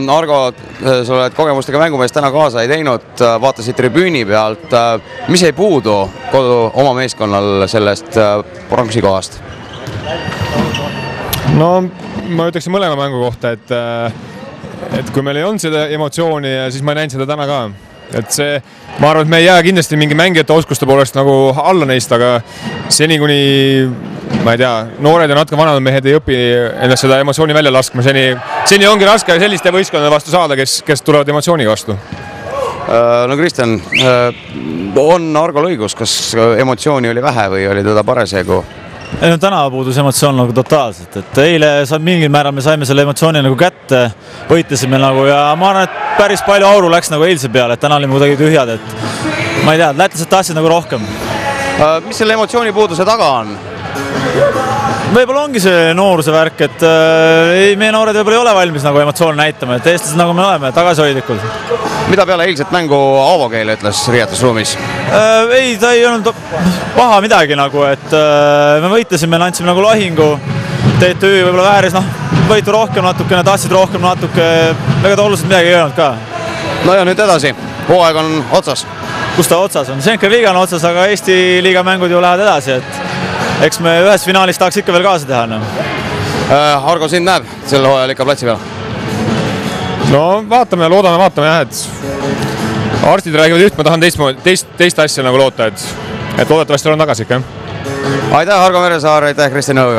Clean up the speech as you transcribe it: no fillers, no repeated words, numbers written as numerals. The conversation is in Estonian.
Argo, sa oled kogemustega mängumees, täna kaasa ei teinud, vaatasid tribüüni pealt. Mis jäi puudu oma meeskonnal sellest pronksikohast? No ma ütleksin mõlema mängu kohta, et kui meil ei olnud seda emotsiooni, siis ma ei näinud seda täna ka. Et see, ma arvan, et me ei jää kindlasti mingi mängijate oskuste poolest nagu alla neist, aga seni kuni, ma ei tea, noored ja natuke vanad mehed ei õpi ennast seda emotsiooni välja laskma, seni ongi raske selliste võistkondade vastu saada, kes tulevad emotsiooniga vastu. No Kristjan, on Argol õigus, kas emotsiooni oli vähe või oli teda parasjagu? No, täna puudus emotsioon nagu totaalselt, et eile mingil määral me saime selle emotsiooni nagu kätte, võitlesime nagu ja ma arvan, et päris palju auru läks nagu eilse peale, et täna olime kuidagi tühjad, et ma ei tea, lätlased tahtsid nagu rohkem. Mis selle emotsiooni puuduse taga on? Võib-olla ongi see nooruse värk, et meie noored võib-olla ei ole valmis nagu emotsiooni näitama, et eestlased nagu me oleme, tagasihoidlikud. Mida peale eilset mängu Aavo Keel ütles riietusruumis? Ei, ta ei olnud paha midagi nagu, et me võitlesime, andsime nagu lahingu, TTÜ võib-olla vääris, võitu rohkem natukene, tahtsid rohkem natuke, väga oluliselt midagi ei öelnud ka. No ja nüüd edasi, hooaeg on otsas. Kus ta otsas on? Senka liiga on otsas, aga Eesti liiga mängud ju lähevad edasi, et eks me ühes finaalis tahaks ikka veel kaasa teha. Argo sind näeb sel hooajal ikka platsi peal? No vaatame, vaatame jah, et arstid räägivad üht, ma tahan teist asja nagu loota, et loodetavasti olen tagasi ikka. Aitäh, Argo Meresaar, aitäh, Kristjan Õuga!